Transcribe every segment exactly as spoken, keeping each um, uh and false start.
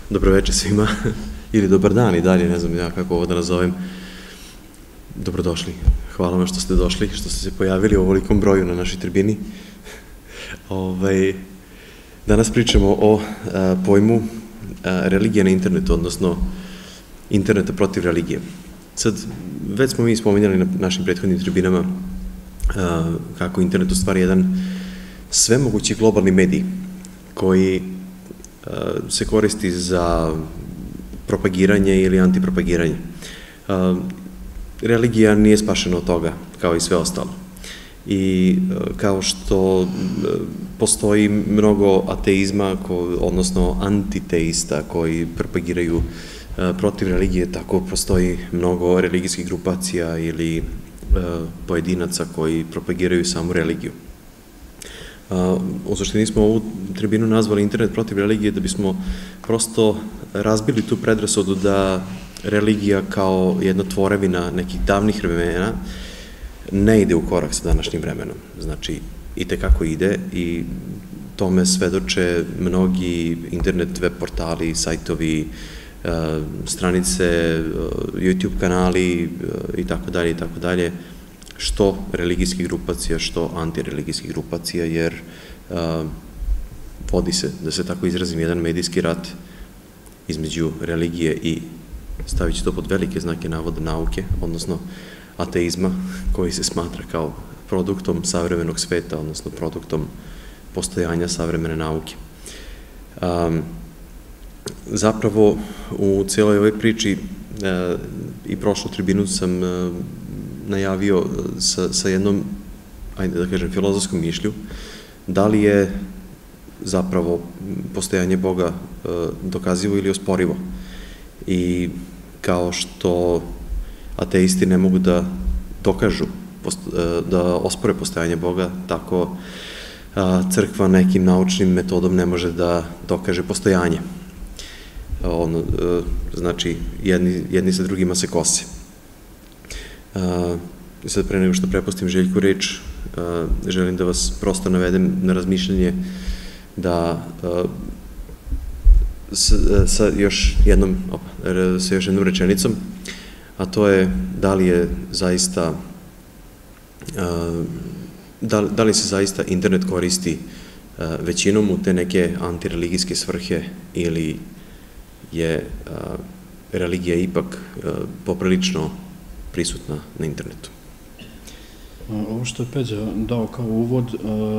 Dobroveče svima, ili dobar dan i dalje, ne znam ja kako ovo da nazovem. Dobrodošli. Hvala vam što ste došli, što ste se pojavili u ovolikom broju na našoj tribini. Danas pričamo o pojmu religije na internetu, odnosno interneta protiv religije. Sad, već smo mi spominjali na našim prethodnim tribinama kako internet u stvari jedan svemogući globalni medij koji se koristi za propagiranje ili antipropagiranje. Religija nije spašena od toga, kao i sve ostalo. I kao što postoji mnogo ateizma, odnosno antiteista koji propagiraju protiv religije, tako postoji mnogo religijskih grupacija ili pojedinaca koji propagiraju samu religiju. U suštini smo ovu tribinu nazvali internet protiv religije da bismo prosto razbili tu predrasudu da religija kao jedna tvorevina nekih davnih vremena ne ide u korak sa današnjim vremenom. Znači, i tekako ide i tome svedoče mnogi internet web portali, sajtovi, stranice, YouTube kanali i tako dalje i tako dalje, što religijskih grupacija, što antireligijskih grupacija, jer vodi se, da se tako izrazim, jedan medijski rat između religije i, stavit ću to pod velike znake navoda, nauke, odnosno ateizma, koji se smatra kao produktom savremenog sveta, odnosno produktom postojanja savremene nauke. Zapravo, u cijeloj ovoj priči i prošlu tribinu sam najavio sa jednom, ajde da kažem, filozofskom mišlju, da li je zapravo postojanje Boga dokazivo ili osporivo. I kao što ateisti ne mogu da dokažu, da ospore postojanje Boga, tako crkva nekim naučnim metodom ne može da dokaže postojanje. Znači, jedni sa drugima se kose. Sad, pre nego što prepustim Željku reč, želim da vas prosto navedem na razmišljanje da sa još jednom sa još jednom rečenicom, a to je da li je zaista da li se zaista internet koristi većinom u te neke antireligijske svrhe ili je religija ipak poprilično prisutna na internetu. Ovo što je Peđa dao kao uvod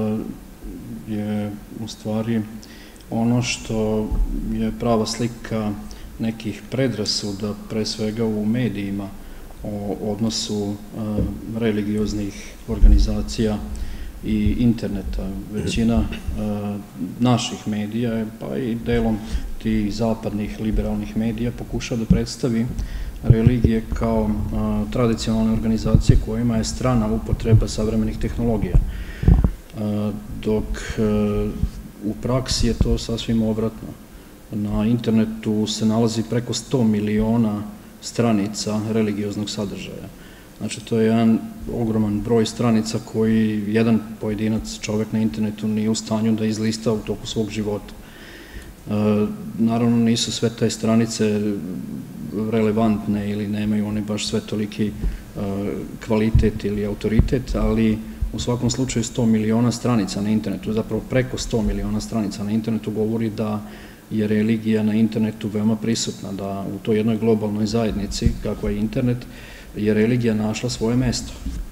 je u stvari ono što je prava slika nekih predrasuda, pre svega u medijima, o odnosu religioznih organizacija i interneta. Većina naših medija, pa i delom tih zapadnih liberalnih medija, pokušava da predstavi religije kao tradicionalne organizacije kojima je strana upotreba savremenih tehnologija. Dok u praksi je to sasvim obratno. Na internetu se nalazi preko sto miliona stranica religioznog sadržaja. Znači, to je jedan ogroman broj stranica koji jedan pojedinac, čovek na internetu, nije u stanju da izlista u toku svog života. Naravno, nisu sve te stranice relevantne ili nemaju one baš sve toliki kvalitet ili autoritet, ali u svakom slučaju sto miliona stranica na internetu, zapravo preko sto miliona stranica na internetu govori da je religija na internetu veoma prisutna, da u toj jednoj globalnoj zajednici, kakva je internet, je religija našla svoje mesto.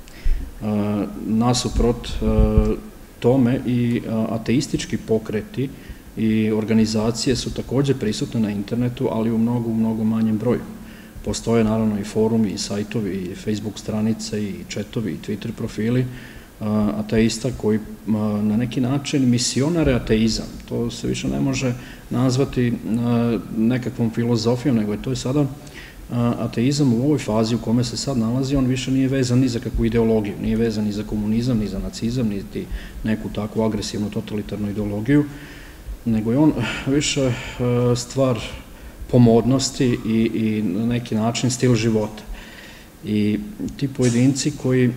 Nasuprot tome i ateistički pokreti i organizacije su takođe prisutne na internetu, ali u mnogo, mnogo manjem broju. Postoje naravno i forumi, i sajtovi, i Facebook stranice, i četovi, i Twitter profili ateista koji na neki način misionare ateizam. To se više ne može nazvati nekakvom filozofijom, nego je to je sada ateizam u ovoj fazi u kome se sad nalazi, on više nije vezan ni za kakvu ideologiju, nije vezan ni za komunizam, ni za nacizam, ni za neku takvu agresivnu totalitarnu ideologiju, nego je on više stvar pomodnosti i na neki način stil života. I ti pojedinci koji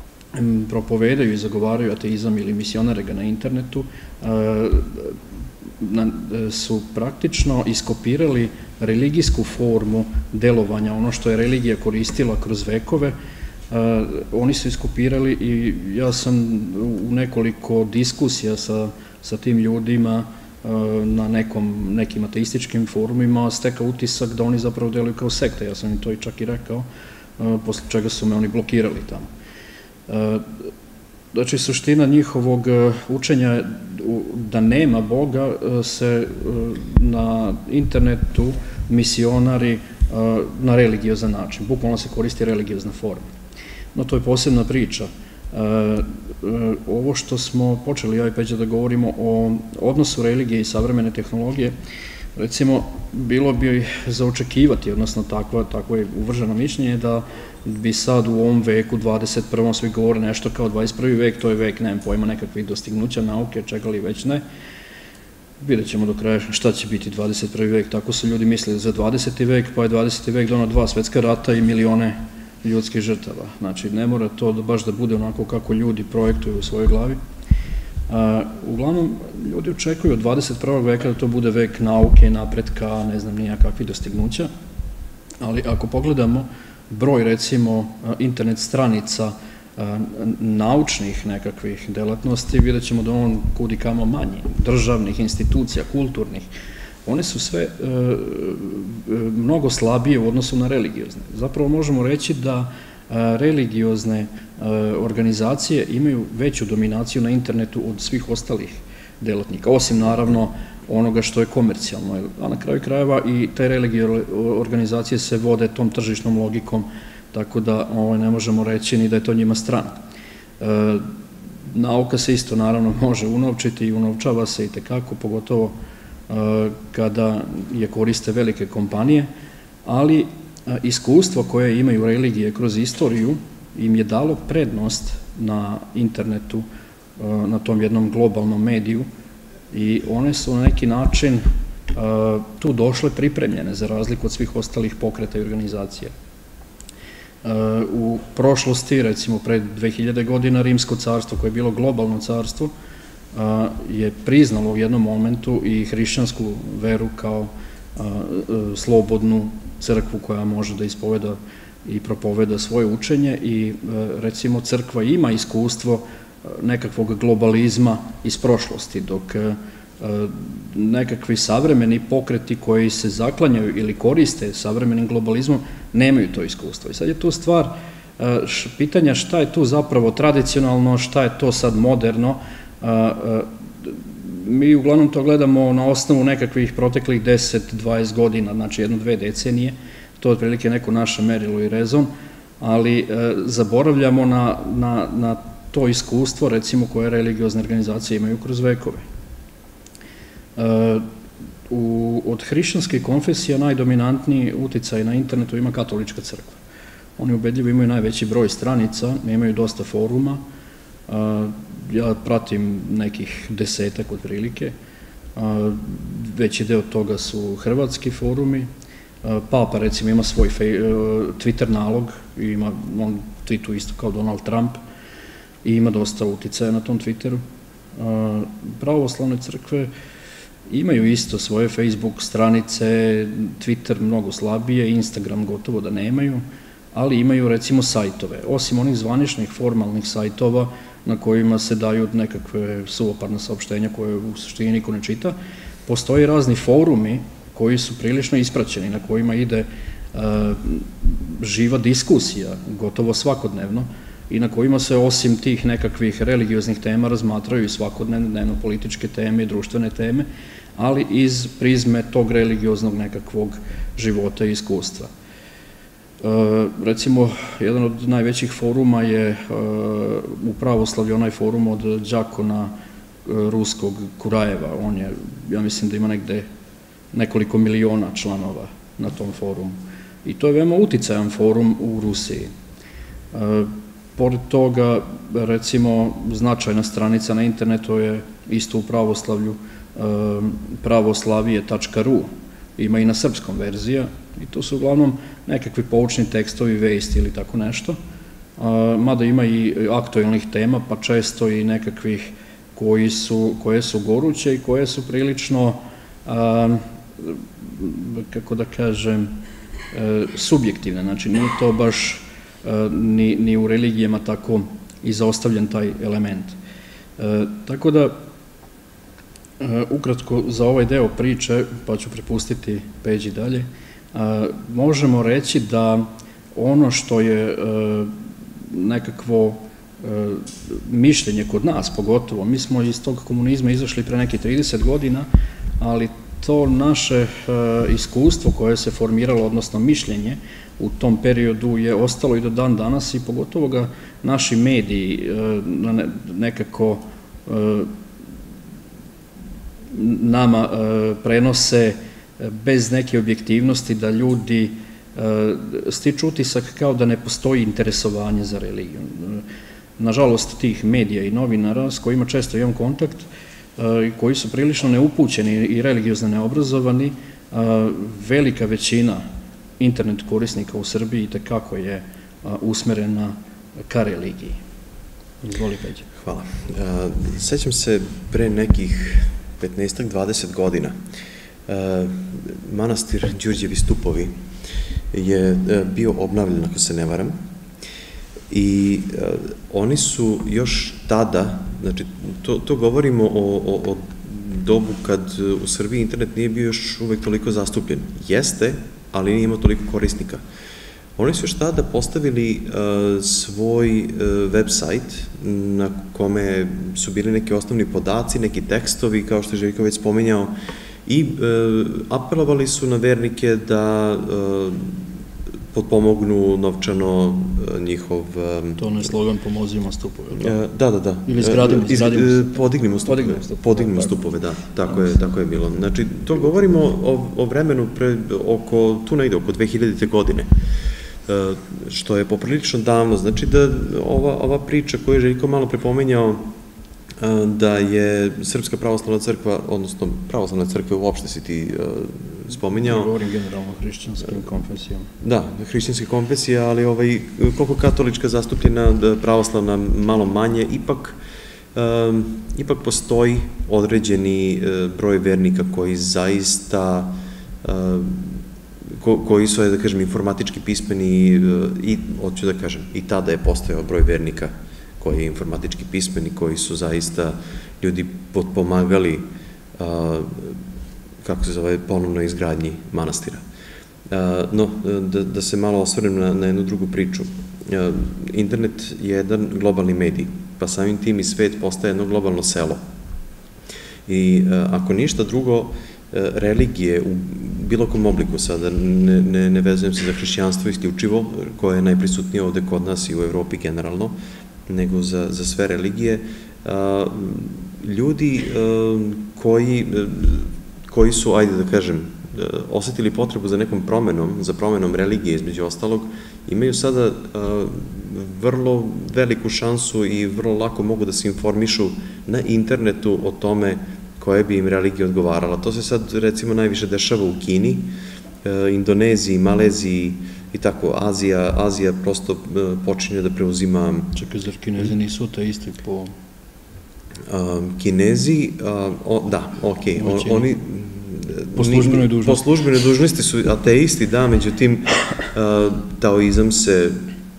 propovedaju i zagovaraju ateizam ili misionare ga na internetu, su praktično iskopirali religijsku formu delovanja, ono što je religija koristila kroz vekove, oni su iskopirali i ja sam u nekoliko diskusija sa, sa tim ljudima na nekom, nekim ateističkim forumima stekao utisak da oni zapravo deluju kao sekta, ja sam im to i čak i rekao, posle čega su me oni blokirali tamo. Znači, suština njihovog učenja da nema Boga se na internetu misionari na religiozan način, bukvalno se koristi religiozna forma. No, to je posebna priča. Ovo što smo počeli, ja i Peđa, da govorimo o odnosu religije i savremene tehnologije, recimo, bilo bi za očekivati, odnosno takvo je uvrženo mišljenje da bi sad u ovom veku, dvadeset prvom svi govore nešto kao dvadeset prvi vek, to je vek, nemam pojma, nekakvih dostignuća nauke, čega li već ne. Vidjet ćemo do kraja šta će biti dvadeset prvi vek, tako su ljudi mislili za dvadeseti vek, pa je dvadeseti vek donao dva svetska rata i milione ljudskih žrtava. Znači, ne mora to baš da bude onako kako ljudi projektuju u svojoj glavi. Uglavnom, ljudi očekuju od dvadeset prvog veka da to bude vek nauke, napretka, ne znam nija kakvih dostignuća, ali ako pogledamo broj, recimo, internet stranica naučnih nekakvih delatnosti, vidjet ćemo da on kudi kamo manji, državnih institucija, kulturnih, one su sve mnogo slabije u odnosu na religiozne. Zapravo možemo reći da religiozne organizacije imaju veću dominaciju na internetu od svih ostalih delatnika, osim naravno onoga što je komercijalno, a na kraju krajeva i te religiozne organizacije se vode tom tržišnom logikom, tako da ne možemo reći ni da je to njima strano. Nauka se isto naravno može unovčiti i unovčava se i tekako, pogotovo kada je koriste velike kompanije, ali iskustvo koje imaju religije kroz istoriju im je dalo prednost na internetu, na tom jednom globalnom mediju, i one su na neki način tu došle pripremljene za razliku od svih ostalih pokreta i organizacija. U prošlosti, recimo pred dve hiljade godina, Rimsko carstvo, koje je bilo globalno carstvo, je priznalo u jednom momentu i hrišćansku veru kao slobodnu crkvu koja može da ispoveda i propoveda svoje učenje, i recimo crkva ima iskustvo nekakvog globalizma iz prošlosti, dok nekakvi savremeni pokreti koji se zaklanjaju ili koriste savremenim globalizmom nemaju to iskustvo. I sad je tu stvar pitanja šta je tu zapravo tradicionalno, šta je to sad moderno. Mi uglavnom to gledamo na osnovu nekakvih proteklih deset do dvadeset godina, znači jedno, dve decenije, to je otprilike neko naše merilo i rezon, ali zaboravljamo na to iskustvo, recimo, koje religiozne organizacije imaju kroz vekove. Od hrišćanskih konfesija najdominantniji uticaj na internetu ima katolička crkva. Oni ubedljivo imaju najveći broj stranica, imaju dosta foruma, ja pratim nekih desetak otprilike, veći deo toga su hrvatski forumi, Papa recimo ima svoj Twitter nalog, on tweetuje isto kao Donald Trump i ima dosta uticaja na tom Twitteru. Pravoslavne crkve imaju isto svoje Facebook stranice, Twitter mnogo slabije, Instagram gotovo da nemaju, ali imaju recimo sajtove. Osim onih zvaničnih formalnih sajtova na kojima se daju nekakve suvoparne saopštenja koje u suštini niko ne čita, postoje razni forumi koji su prilično ispraćeni, na kojima ide živa diskusija, gotovo svakodnevno, i na kojima se osim tih nekakvih religioznih tema razmatraju i svakodnevno dnevno-političke teme i društvene teme, ali iz prizme tog religioznog nekakvog života i iskustva. Recimo, jedan od najvećih foruma je u pravoslavlju onaj forum od đakona ruskog Kurajeva. On je, ja mislim da ima negde nekoliko miliona članova na tom forumu. I to je veoma uticajan forum u Rusiji. Pored toga, recimo, značajna stranica na internetu je isto u pravoslavlju pravoslavije tačka ru. Ima i na srpskom verzija, i to su uglavnom nekakvi poučni tekstovi, vesti ili tako nešto, mada ima i aktuelnih tema, pa često i nekakvih koji su, koje su goruće i koje su prilično, a, kako da kažem, a, subjektivne. Znači, nije to baš a, ni, ni u religijama tako izostavljen taj element. A, tako da, a, ukratko za ovaj deo priče, pa ću prepustiti Peđi dalje, a, možemo reći da ono što je a, nekakvo mišljenje kod nas, pogotovo. Mi smo iz tog komunizma izašli pre nekih trideset godina, ali to naše iskustvo koje se formiralo, odnosno mišljenje u tom periodu je ostalo i do dan danas i pogotovo ga naši mediji nekako nama prenose bez neke objektivnosti, da ljudi stiču utisak kao da ne postoji interesovanje za religiju. Nažalost, tih medija i novinara s kojima često imam kontakt, koji su prilično neupućeni i religiozno neobrazovani, velika većina internet korisnika u Srbiji itekako je usmerena ka religiji. Izvoli, Peđa. Hvala. Sećam se pre nekih petnaestak dvadeset godina manastir Đurđevi stupovi je bio obnavljen, ako se ne varam, i oni su još tada, znači to, to govorimo o, o, o dobu kad u Srbiji internet nije bio još uvek toliko zastupljen. Jeste, ali nije imao toliko korisnika. Oni su još tada postavili uh, svoj uh, web sajt na kome su bili neki osnovni podaci, neki tekstovi, kao što je Željko već spominjao, i uh, apelovali su na vernike da uh, potpomognu novčano njihov... To ne je slogan pomozimo stupove, da? Da, da, da. Ili zgradimo, zgradimo. Podignimo stupove. Podignimo stupove, da. Tako je, tako je bilo. Znači, to govorimo o, o vremenu pre, oko, tu negde, oko dve hiljadite godine, što je poprilično davno. Znači da ova, ova priča koju je Željko malo prepomenjao, da je Srpska pravoslavna crkva, odnosno pravoslavna crkva uopšte si ti uh, spominjao. Govorim generalno o hrišćanskim konfesijama. Da, hrišćanske konfesije, ali ovaj, koliko katolička zastupljena, pravoslavna malo manje, ipak, um, ipak postoji određeni uh, broj vernika koji zaista, uh, ko, koji su, da kažem, informatički pismeni uh, i, hoću da kažem, i tada je postojao broj vernika koji je informatički pismeni, koji su zaista ljudi potpomagali, a, kako se zove, ponovno izgradnji manastira. A, no, da, da se malo osvrnem na, na jednu drugu priču. A, internet je jedan globalni medij, pa samim tim i svet postaje jedno globalno selo. I a, ako ništa drugo, a, religije u bilo kom obliku, sada ne, ne, ne vezujem se za hrišćanstvo isključivo, koje je najprisutnije ovde kod nas i u Evropi generalno, nego za, za sve religije, a, ljudi a, koji, koji su, ajde da kažem, osetili potrebu za nekom promenom, za promenom religije između ostalog, imaju sada a, vrlo veliku šansu i vrlo lako mogu da se informišu na internetu o tome koje bi im religija odgovarala. To se sad recimo najviše dešava u Kini, a, Indoneziji, Maleziji, i tako, Azija, Azija prosto počinje da preuzima... Čekaj, zar Kinezi nisu ateisti po... Kinezi, da, okej, oni... Po službenoj dužnosti. Po službenoj dužnosti su ateisti, da, međutim, taoizam se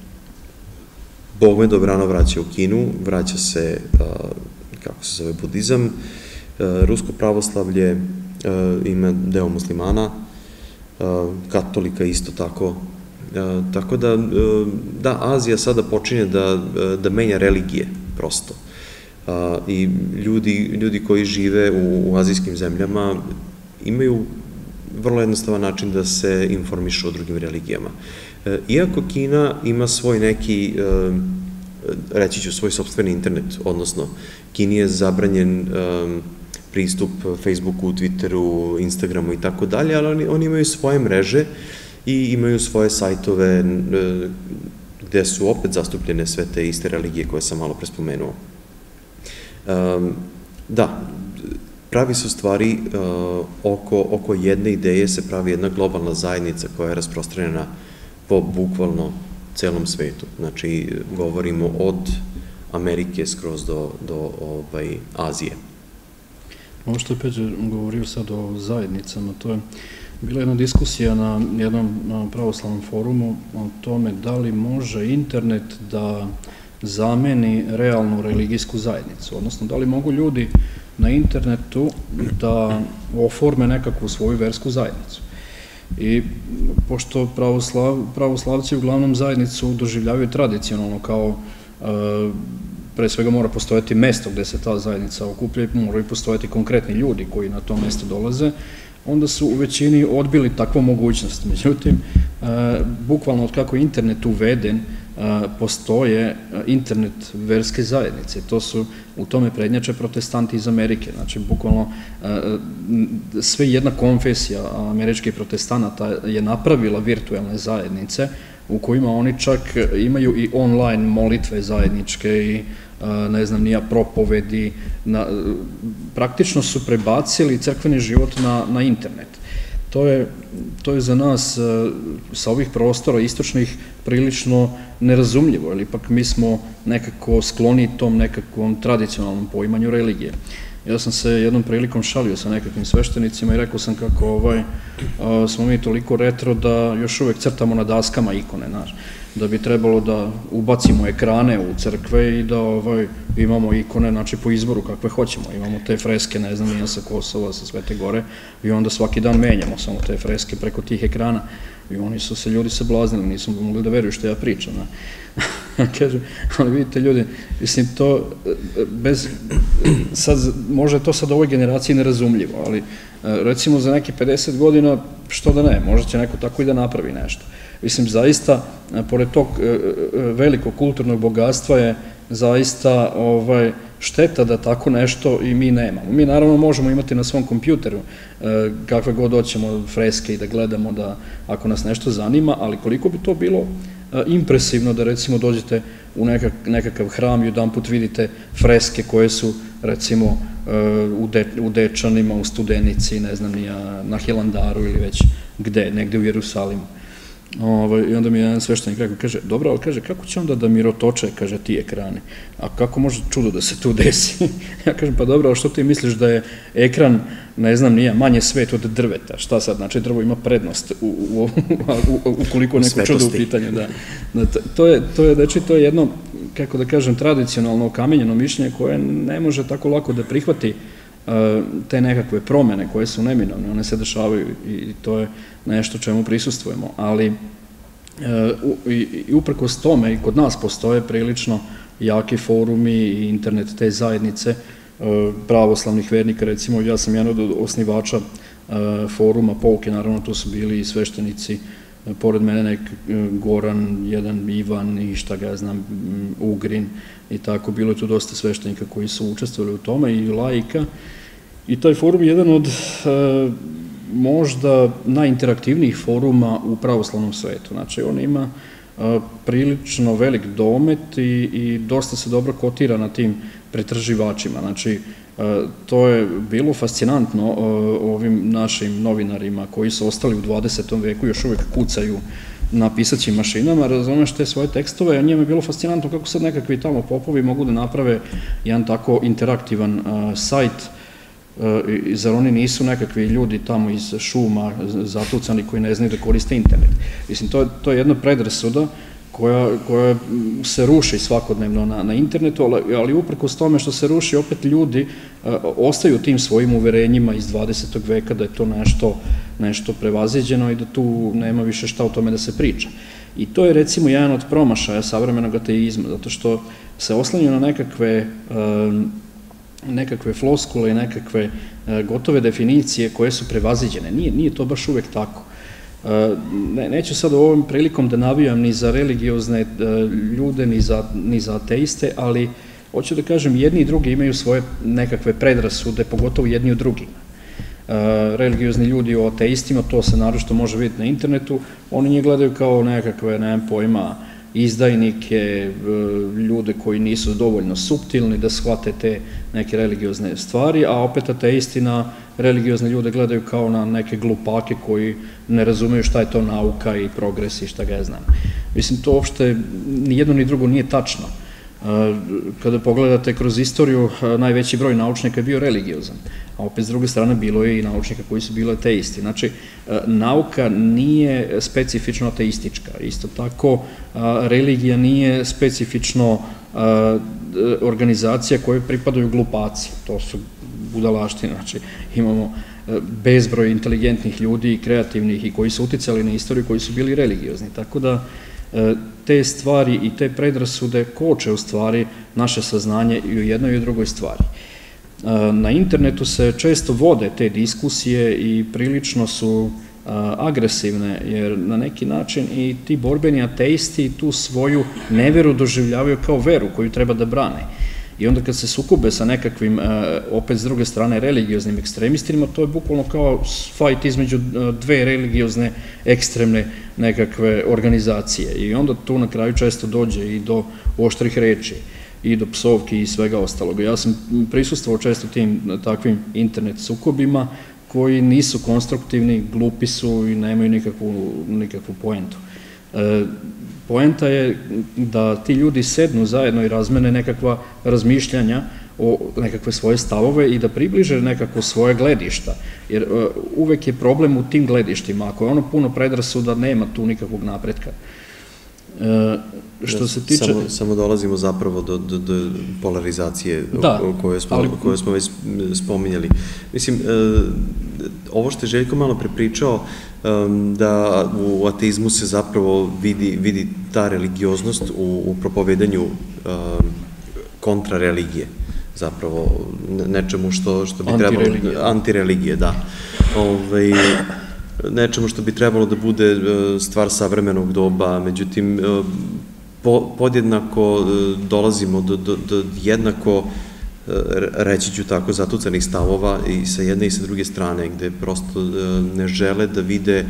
bogme dobrano vraća u Kinu, vraća se, kako se zove, budizam, rusko pravoslavlje ima deo muslimana, katolika isto tako. Tako da, da, Azija sada počinje da, da menja religije, prosto. I ljudi, ljudi koji žive u, u azijskim zemljama imaju vrlo jednostavan način da se informišu o drugim religijama. Iako Kina ima svoj neki, reći ću, svoj sopstveni internet, odnosno Kini je zabranjen pristup Facebooku, Twitteru, Instagramu i tako dalje, ali oni, oni imaju svoje mreže i imaju svoje sajtove gde su opet zastupljene sve te iste religije koje sam malo prespomenuo. Da, pravi se u stvari oko, oko jedne ideje se pravi jedna globalna zajednica koja je rasprostranjena po bukvalno celom svetu. Znači, govorimo od Amerike skroz do, do ovaj, Azije. Ovo što je Peđa govorio sad o zajednicama, to je bila jedna diskusija na jednom pravoslavnom forumu o tome da li može internet da zameni realnu religijsku zajednicu, odnosno da li mogu ljudi na internetu da oforme nekakvu svoju versku zajednicu. I pošto pravoslav, pravoslavci uglavnom zajednicu doživljavaju tradicionalno kao e, pre svega mora postojati mesto gde se ta zajednica okuplja i moraju postojati konkretni ljudi koji na to mesto dolaze, onda su u većini odbili takvu mogućnost. Međutim, e, bukvalno od kako je internet uveden, postoje internet verske zajednice. To su u tome prednjače protestanti iz Amerike. Znači, bukvalno sve jedna konfesija američkih protestanata je napravila virtualne zajednice u kojima oni čak imaju i online molitve zajedničke i ne znam, nija propovedi. Praktično su prebacili crkveni život na, na internet. To je, to je za nas sa ovih prostora istočnih prilično nerazumljivo, jer ipak mi smo nekako skloni tom nekakvom tradicionalnom poimanju religije. Ja sam se jednom prilikom šalio sa nekakvim sveštenicima i rekao sam kako ovaj, a, smo mi toliko retro da još uvek crtamo na daskama ikone, znaš, da bi trebalo da ubacimo ekrane u crkve i da ovaj, imamo ikone, znači, po izboru kakve hoćemo. Imamo te freske, ne znam, nija sa Kosova, sa Svete Gore i onda svaki dan menjamo samo te freske preko tih ekrana. I oni su se, ljudi se blaznili, nisu mogli da veruju što ja pričam. Kažem, ali vidite ljudi, mislim, to, bez, sad, možda je to sad ovoj generaciji nerazumljivo, ali recimo za neki pedeset godina, što da ne, možda će neko tako i da napravi nešto. Mislim, zaista, pored tog velikog kulturnog bogatstva je zaista ovaj, šteta da tako nešto i mi nemamo. Mi naravno možemo imati na svom kompjuteru kakve god hoćemo freske i da gledamo da ako nas nešto zanima, ali koliko bi to bilo impresivno da recimo dođete u nekak, nekakav hram i jedan put vidite freske koje su recimo u, de, u Dečanima, u Studenici, ne znam, na Hilandaru ili već gde, negde u Jerusalimu. I onda mi je jedan sveštenik rekao, kaže, dobro, ali kaže, kako će onda da mirotoče, kaže, ti ekrani? A kako može čudo da se tu desi? Ja kažem, pa dobro, ali što ti misliš da je ekran, ne znam, nije manje svet od drveta? Šta sad? Znači, drvo ima prednost ukoliko neko čudo u pitanju. To je, znači, to je jedno, kako da kažem, tradicionalno okamenjeno mišljenje koje ne može tako lako da prihvati te nekakve promene koje su neminovne, one se dešavaju i to je nešto čemu prisustvujemo, ali i uprkos tome i kod nas postoje prilično jaki forumi i internet te zajednice pravoslavnih vernika, recimo ja sam jedan od osnivača foruma Pouke, naravno tu su bili i sveštenici, pored mene nek Goran, jedan Ivan i šta ga ja znam, Ugrin i tako, bilo je tu dosta sveštenika koji su učestvovali u tome i laika. I taj forum je jedan od e, možda najinteraktivnijih foruma u pravoslavnom svetu. Znači, on ima e, prilično velik domet i, i dosta se dobro kotira na tim pretraživačima. Znači, e, to je bilo fascinantno e, ovim našim novinarima koji su ostali u dvadesetom veku, još uvek kucaju na pisaćim mašinama, razumeš te svoje tekstove, a njima je bilo fascinantno kako sad nekakvi tamo popovi mogu da naprave jedan tako interaktivan a, sajt, a, i zar oni nisu nekakvi ljudi tamo iz šuma zatucani koji ne znaju da koriste internet. Mislim, to je, to je jedna predrasuda koja, koja se ruši svakodnevno na, na internetu, ali, ali uprkos tome što se ruši, opet ljudi a, ostaju tim svojim uverenjima iz dvadesetog veka da je to nešto nešto prevaziđeno i da tu nema više šta o tome da se priča. I to je recimo jedan od promašaja savremenog ateizma, zato što se oslanju na nekakve, nekakve floskule i nekakve gotove definicije koje su prevaziđene. Nije, nije to baš uvek tako. Ne, neću sad ovom prilikom da navijam ni za religiozne ljude, ni za, ni za ateiste, ali hoću da kažem, jedni i drugi imaju svoje nekakve predrasude, pogotovo jedni od drugima. Religiozni ljudi o ateistima, to se naročito može vidjeti na internetu, oni njih gledaju kao nekakve, nemam pojma, izdajnike, ljude koji nisu dovoljno suptilni da shvate te neke religiozne stvari, a opet ateisti na religiozne ljude gledaju kao na neke glupake koji ne razumeju šta je to nauka i progres i šta ga ja znam. Mislim, to uopšte ni jedno ni drugo nije tačno. Kada pogledate kroz istoriju, najveći broj naučnika je bio religiozan, a opet s druge strane bilo je i naučnika koji su bili ateisti. Znači, nauka nije specifično ateistička. Isto tako, religija nije specifično organizacija koje pripadaju glupaci. To su budalaštine. Znači, imamo bezbroj inteligentnih ljudi i kreativnih i koji su uticali na istoriju, koji su bili religiozni. Tako da, te stvari i te predrasude koče u stvari naše saznanje i u jednoj i u drugoj stvari. Na internetu se često vode te diskusije i prilično su agresivne, jer na neki način i ti borbeni ateisti tu svoju neveru doživljavaju kao veru koju treba da brane. I onda kad se sukobe sa nekakvim, opet s druge strane, religioznim ekstremistima, to je bukvalno kao fajt između dve religiozne ekstremne nekakve organizacije. I onda tu na kraju često dođe i do oštrih reči, i do psovki i svega ostalog. Ja sam prisustvovao često tim takvim internet sukobima koji nisu konstruktivni, glupi su i nemaju nikakvu poentu. Poenta je da ti ljudi sednu zajedno i razmene nekakva razmišljanja o nekakve svoje stavove i da približe nekako svoje gledišta, jer uvek je problem u tim gledištima. Ako je ono puno predrasuda, nema tu nikakvog napretka. Što se tiče... Samo dolazimo zapravo do polarizacije koju smo već spominjali. Mislim, ovo što je Željko malo prepričao, da u ateizmu se zapravo vidi ta religioznost u propovedanju kontrareligije, zapravo nečemu što bi trebalo... Antireligije, da. Nečemu što bi trebalo da bude stvar savremenog doba, međutim, podjednako dolazimo do jednako, reći ću tako, zatucanih stavova i sa jedne i sa druge strane, gde prosto ne žele da vide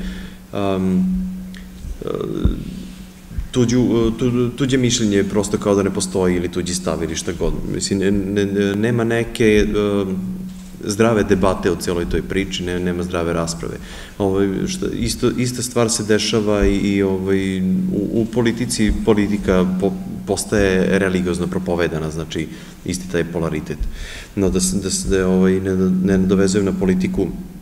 tuđe mišljenje prosto kao da ne postoji ili tuđi stav ili šta god. Mislim, nema neke zdrave debate o celoj toj priči, nema zdrave rasprave. Ista stvar se dešava i u politici, politika postaje religiozno propovedana, znači isti taj polaritet. No, da se ne dovezujem na politiku,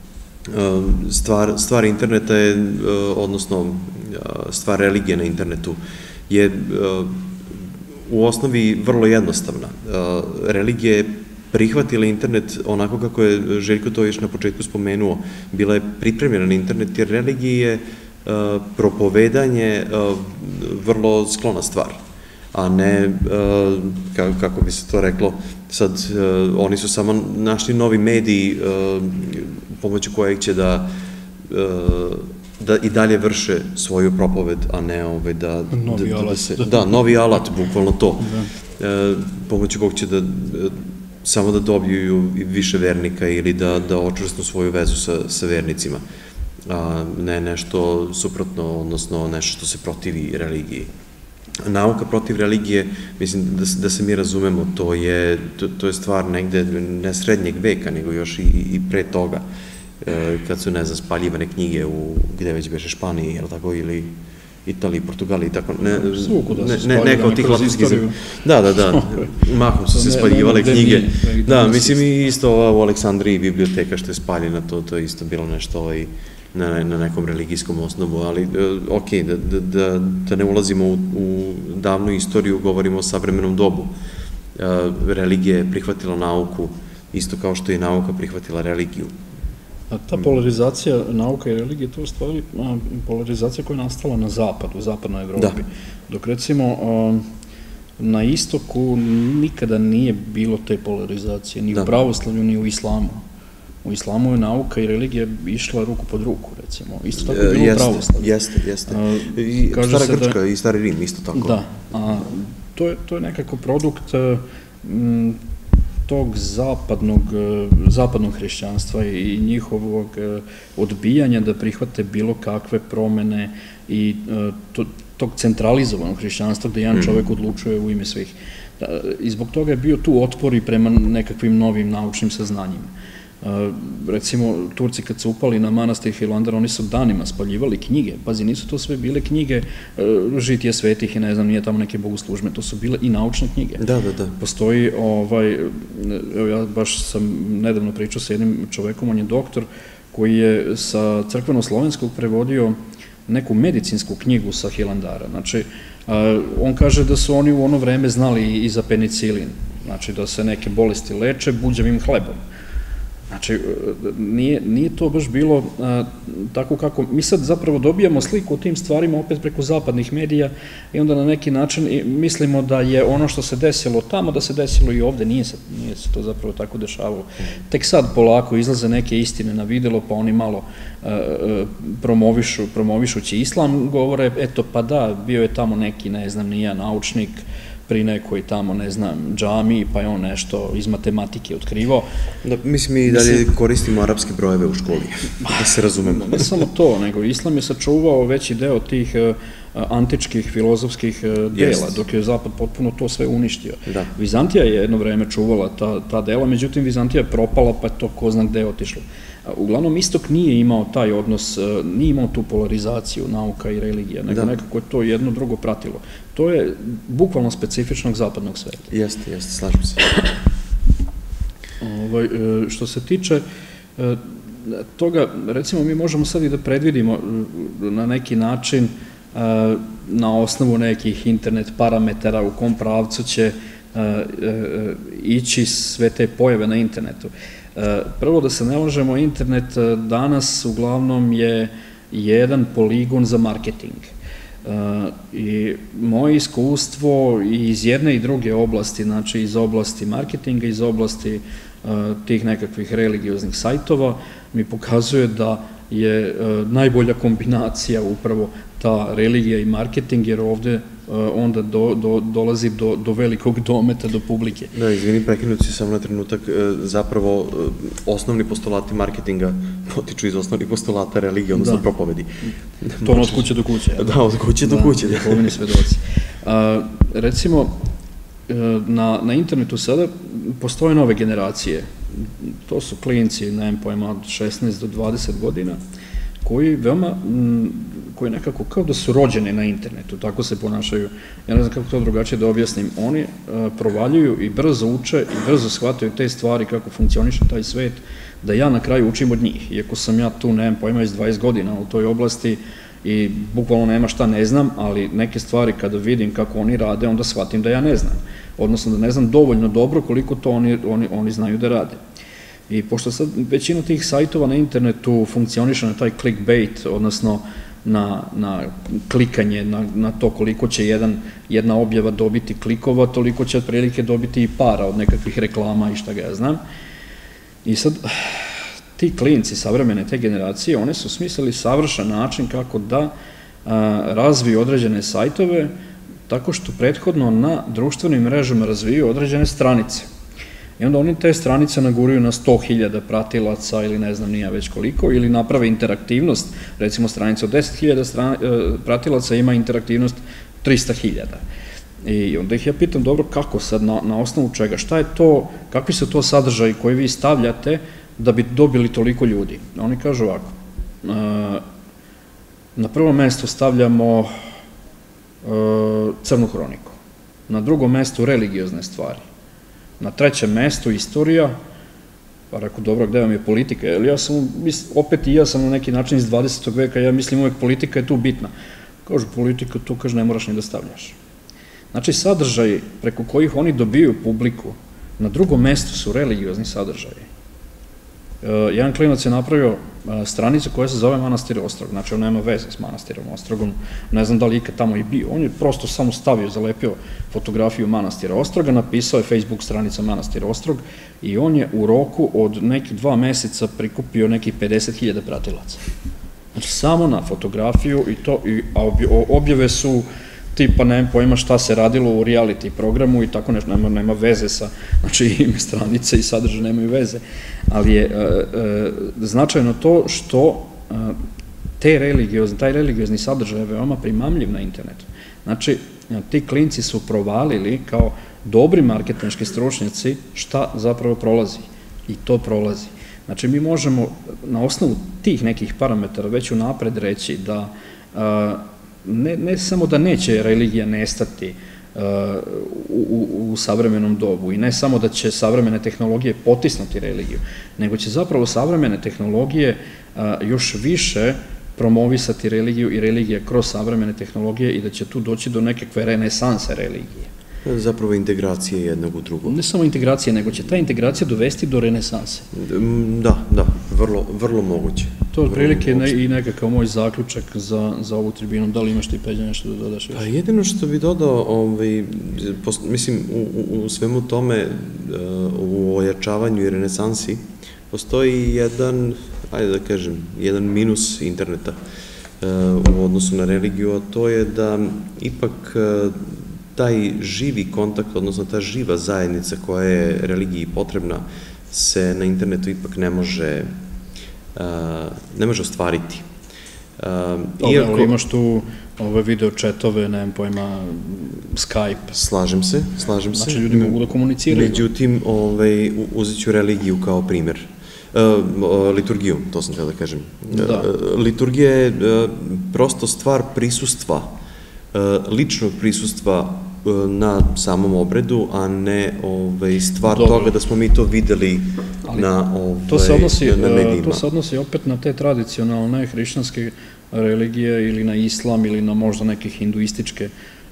stvar interneta je, odnosno stvar religije na internetu je u osnovi vrlo jednostavna. Religija je prihvatila internet onako kako je Željko to još na početku spomenuo, bila je pripremljena na internet, jer religija je propovedanje vrlo sklona stvar, a ne, kako bi se to reklo, sad oni su samo našli novi mediji pomoću kojeg će da da i dalje vrše svoju propoved, a ne da... Novi alat. Da, novi alat, bukvalno to. Pomoću kog će da samo da dobiju više vernika ili da očvrstnu svoju vezu sa vernicima, a ne nešto suprotno, odnosno nešto što se protivi religiji. Nauka protiv religije, mislim da se mi razumemo, to je stvar negde ne srednjeg veka, nego još i pre toga, kad su, ne znam, spaljivane knjige u, gde već beše, Španiji, jel tako, ili Italiji, Portugaliji, tako, neka od tih latinskih zemalja. Da, da, da, mahom su se spaljivale knjige. Da, mislim i isto ova u Aleksandriji biblioteka što je spaljena, to je isto bilo nešto na nekom religijskom osnovu, ali ok, da ne ulazimo u davnu istoriju, govorimo o savremenom dobu. Religija je prihvatila nauku, isto kao što je nauka prihvatila religiju. Ta polarizacija nauka i religije, to je u stvari polarizacija koja je nastala na zapadu, u zapadnoj Evropi. Dok recimo na istoku nikada nije bilo te polarizacije, ni u pravoslavlju, ni u islamu. U islamu je nauka i religija išla ruku pod ruku, recimo. Isto tako je bilo u pravoslavlju. Jeste, jeste. I Stara Grčka i Stari Rim, isto tako. Da, a to je nekako produkt tog zapadnog hrišćanstva i njihovog odbijanja da prihvate bilo kakve promene i tog centralizovanog hrišćanstva gde jedan čovek odlučuje u ime svih. I zbog toga je bio tu otpor i prema nekakvim novim naučnim saznanjima. Recimo, Turci kad su upali na manastir Hilandar, oni su danima spaljivali knjige. Pazi, nisu to sve bile knjige žitije svetih i ne znam, nije tamo neke bogoslužbe, to su bile i naučne knjige. Da, da, da. Postoji, ovaj, evo ja baš sam nedavno pričao sa jednim čovekom, on je doktor, koji je sa crkveno-slovenskog prevodio neku medicinsku knjigu sa Hilandara. Znači, on kaže da su oni u ono vreme znali i za penicilin, znači da se neke bolesti leče buđavim hlebom. Znači, nije to baš bilo tako kako... Mi sad zapravo dobijamo sliku o tim stvarima opet preko zapadnih medija i onda na neki način mislimo da je ono što se desilo tamo, da se desilo i ovde. Nije se to zapravo tako dešavalo. Tek sad polako izlaze neke istine na videlo, pa oni malo promovišući islam govore, eto pa da, bio je tamo neki, ne znam, nija naučnik, pri nekoj tamo, ne znam, džami, pa je on nešto iz matematike otkrivao. Da, mislim, mi dalje koristimo arapske brojeve u školi, da se razumemo. Ne samo to, nego islam je sačuvao veći deo tih antičkih filozofskih dela, dok je Zapad potpuno to sve uništio. Vizantija je jedno vreme čuvala ta dela, međutim, Vizantija je propala, pa je to ko zna gde je otišlo. Uglavnom, istok nije imao taj odnos, nije imao tu polarizaciju nauka i religija, nego nekako je to jedno drugo pratilo. To je bukvalno specifičnog zapadnog sveta. Jeste, jeste, slažem se. Što se tiče toga, recimo, mi možemo sad i da predvidimo na neki način na osnovu nekih internet parametara u kom pravcu će ići sve te pojave na internetu. Prvo, da se ne lažemo, internet danas uglavnom je jedan poligon za marketing. I moje iskustvo iz jedne i druge oblasti, znači iz oblasti marketinga, iz oblasti tih nekakvih religioznih sajtova, mi pokazuje da je najbolja kombinacija upravo ta religija i marketing, jer ovde onda dolazi do velikog dometa, do publike. Da, izvini, prekinuti si samo na trenutak, zapravo osnovni postulati marketinga potiču iz osnovnih postulata religije, odnosno propovedi. To ono od kuće do kuće. Da, od kuće do kuće. Da, Jehovini svedoci. Recimo, na internetu sada postoje nove generacije. To su klinci, nemam pojma, od šesnaest do dvadeset godina, koji veoma, koji nekako kao da su rođeni na internetu, tako se ponašaju. Ja ne znam kako to drugačije da objasnim. Oni provaljuju i brzo uče i brzo shvataju te stvari, kako funkcioniše taj svet, da ja na kraju učim od njih. Iako sam ja tu, nemam pojma, iz dvadeset godina u toj oblasti i bukvalno nema šta ne znam, ali neke stvari kada vidim kako oni rade, onda shvatim da ja ne znam. Odnosno da ne znam dovoljno dobro koliko to oni znaju da rade. I pošto sad većina tih sajtova na internetu funkcioniše na taj clickbait, odnosno na klikanje, na to koliko će jedna objava dobiti klikova, toliko će otprilike dobiti i para od nekakvih reklama i šta ga ja znam. I sad, ti klinci, savremene te generacije, one su smislili savršen način kako da razviju određene sajtove tako što prethodno na društvenim mrežama razviju određene stranice. I onda oni te stranice naguruju na sto hiljada pratilaca ili ne znam nija već koliko, ili naprave interaktivnost, recimo stranica od deset hiljada pratilaca ima interaktivnost trista hiljada. I onda ih ja pitam, dobro, kako sad, na osnovu čega, šta je to, kakvi su to sadržaji koji vi stavljate da bi dobili toliko ljudi? Oni kažu ovako, na prvom mestu stavljamo crnu hroniku, na drugom mestu religiozne stvari, na trećem mestu istorija, pa rekao, dobro, gde vam je politika? Opet i ja sam na neki način iz dvadesetog veka, ja mislim uvek politika je tu bitna. Kažu, politika tu, kaže, ne moraš ni da stavljaš. Znači, sadržaji preko kojih oni dobiju publiku, na drugom mestu su religiozni sadržaji. Jedan klinac je napravio stranicu koja se zove Manastir Ostrog, znači on nema veze s Manastirom Ostrogom, ne znam da li ikad tamo i bio, on je prosto samo stavio, zalepio fotografiju Manastira Ostroga, napisao je Facebook stranica Manastir Ostrog i on je u roku od nekih dva meseca prikupio nekih pedeset hiljada pratilaca. Znači samo na fotografiju i to, a objave su tipa, nemam pojma šta se radilo u reality programu i tako nešto, nema veze sa, znači ime stranice i sadržaj nemaju veze, ali je značajno to što taj religiozni sadržaj je veoma primamljiv na internetu. Znači, ti klinci su provalili kao dobri marketinški stručnjaci šta zapravo prolazi i to prolazi. Znači, mi možemo na osnovu tih nekih parametara već unapred reći da ne, ne samo da neće religija nestati u, u, u savremenom dobu i ne samo da će savremene tehnologije potisnuti religiju, nego će zapravo savremene tehnologije još više promovisati religiju i religija kroz savremene tehnologije i da će tu doći do nekakve renesanse religije. Zapravo integracije jednog u drugog. Ne samo integracije, nego će ta integracija dovesti do renesanse. Da, da, vrlo, vrlo moguće. To je otprilike ne, i nekakav moj zaključak za, za ovu tribinu. Da li imaš ti, Peđa, nešto da dodaš još? Pa jedino što bi dodao, ovaj, post, mislim, u, u, u svemu tome, u ojačavanju i renesansi, postoji jedan, ajde da kažem, jedan minus interneta u odnosu na religiju, a to je da ipak taj živi kontakt, odnosno ta živa zajednica koja je religiji potrebna, se na internetu ipak ne može, ne može ostvariti. Dobro, ali imaš tu ove video četove, nemam pojma, Skype. Slažem se, slažem se. Znači, ljudi mogu da komuniciraju. Međutim, uzet ću religiju kao primer. Liturgiju, to sam htio da kažem. Liturgija je prosto stvar prisustva, ličnog prisustva na samom obredu, a ne stvar toga da smo mi to videli na medijima. To se odnosi opet na te tradicionalne hrišćanske religije ili na islam ili na možda neke hinduističke,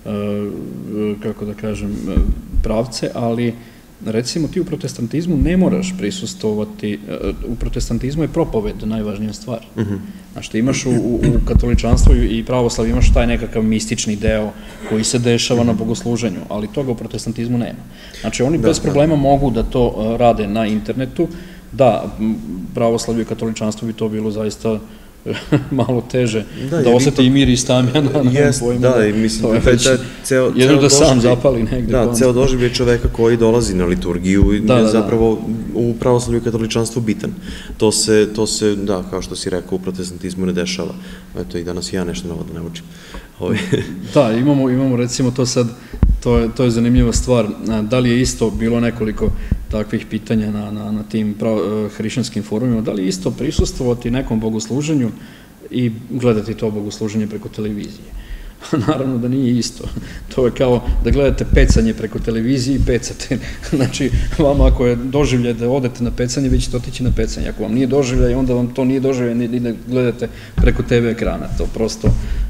kako da kažem, pravce, ali recimo ti u protestantizmu ne moraš prisustovati, u protestantizmu je propoved najvažnija stvar. Znači ti imaš u katoličanstvu i pravoslavu imaš taj nekakav mistični deo koji se dešava na bogosluženju, ali toga u protestantizmu nema. Znači oni bez problema mogu da to rade na internetu, da, pravoslavu i katoličanstvu bi to bilo zaista malo teže, da osete i mir i stamjana. Da, i mislim da je ceo doživljaj... Jedno da sam zapali negde. Da, ceo doživljaj čoveka koji dolazi na liturgiju je zapravo u pravoslavlju i katoličanstvu bitan. To se, to se, da, kao što si rekao, u protestantizmu ne dešava. Eto, i danas ja nešto novo da ne učim. Da, imamo, imamo recimo to sad, to je, to je zanimljiva stvar. Da li je isto bilo nekoliko takvih pitanja na, na, na tim hrišćanskim forumima, da li je isto prisustvovati nekom bogosluženju i gledati to bogosluženje preko televizije? Naravno da nije isto. To je kao da gledate pecanje preko televizije i pecate. Znači, vama ako je doživljaj da odete na pecanje, vi ćete otići na pecanje. Ako vam nije doživljaj, onda vam to nije doživljaj ni da gledate preko te ve ekrana. To prosto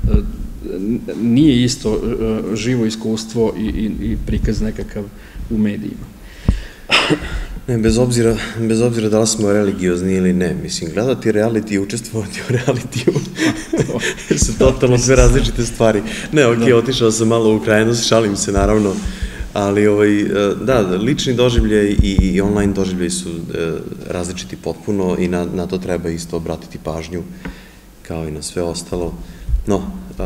nije isto živo iskustvo i, i, i prikaz nekakav u medijima. Ne, bez obzira, bez obzira da li smo religiozni ili ne, mislim, gledati reality i učestvovati u realitiju su totalno sve različite stvari. Ne, ok, otišao sam malo u krajnost, šalim se naravno, ali da, lični doživljaj i online doživljaj su različiti potpuno i na, na to treba isto obratiti pažnju, kao i na sve ostalo. No,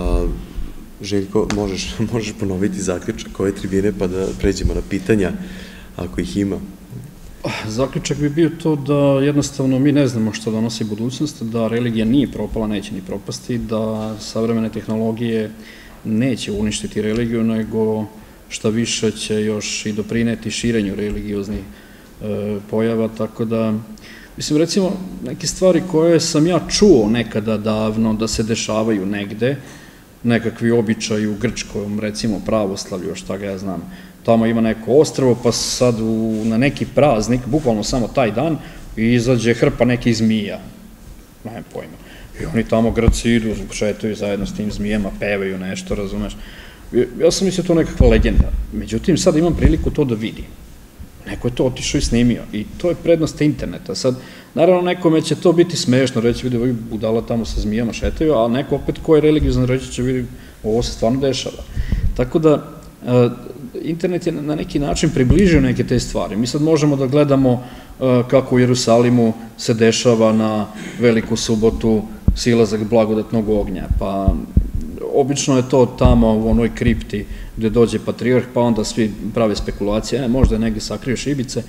Željko, možeš, možeš ponoviti zaključak ove tribine pa da pređemo na pitanja, ako ih ima. Zaključak bi bio to da jednostavno mi ne znamo što donosi budućnost, da religija nije propala, neće ni propasti, da savremene tehnologije neće uništiti religiju, nego šta više će još i doprineti širenju religioznih pojava, tako da, mislim, recimo, neke stvari koje sam ja čuo nekada davno da se dešavaju negde, nekakvi običaji u grčkom, recimo, pravoslavlju, šta ga ja znam, tamo ima neko ostrvo, pa sad na neki praznik, bukvalno samo taj dan, izađe hrpa nekih zmija. Nemam pojma. I oni tamo Grci idu, šetaju zajedno s tim zmijama, pevaju nešto, razumeš. Ja sam mislio to nekakva legenda. Međutim, sad imam priliku to da vidim. Neko je to otišao i snimio. I to je prednost interneta. Sad, naravno, nekome će to biti smešno, reći, vidi, ovi budala tamo sa zmijama šetaju, a neko opet ko je religiozan reći će vidi, ovo se stvarno dešava. Tako da, internet je na neki način približio neke te stvari. Mi sad možemo da gledamo kako u Jerusalimu se dešava na Veliku subotu silazak blagodatnog ognja, pa obično je to tamo u onoj kripti gde dođe patrijarh, pa onda svi prave spekulacije, možda je negde sakrio šibice,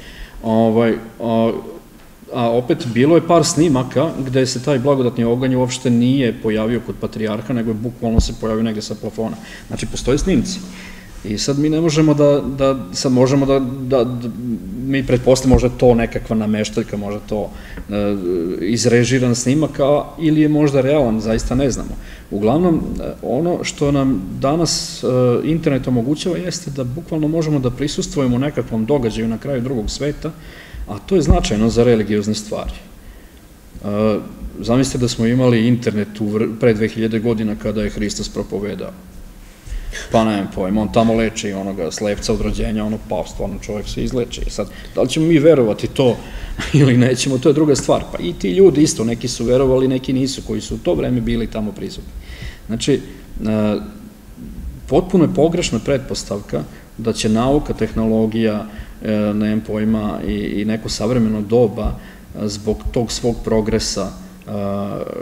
a opet bilo je par snimaka gde se taj blagodatni oganj uopšte nije pojavio kod patrijarha, nego je bukvalno se pojavio negde sa plafona. Znači, postoje snimci. I sad mi ne možemo da, da sad možemo da, da, da mi pretpostavimo možda to nekakva nameštaljka, možda to e, izrežiran snimak, a, ili je možda realan, zaista ne znamo. Uglavnom, ono što nam danas e, internet omogućava jeste da bukvalno možemo da prisustvujemo nekakvom događaju na kraju drugog sveta, a to je značajno za religiozne stvari. E, zamislite da smo imali internet u, pre dve hiljade godina kada je Hristos propovedao. Pa nemam pojma, on tamo leči onoga slepca od rođenja, ono pa stvarno čovjek se izleči. Sad, da li ćemo mi verovati to ili nećemo, to je druga stvar. Pa i ti ljudi isto, neki su verovali, neki nisu, koji su u to vreme bili tamo prisutni. Znači, potpuno je pogrešna pretpostavka da će nauka, tehnologija, nemam pojma, i neko savremeno doba zbog tog svog progresa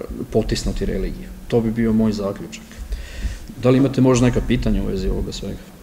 potisnuti religiju. To bi bio moj zaključak. Da li imate možda neka pitanja u vezi ovoga svega?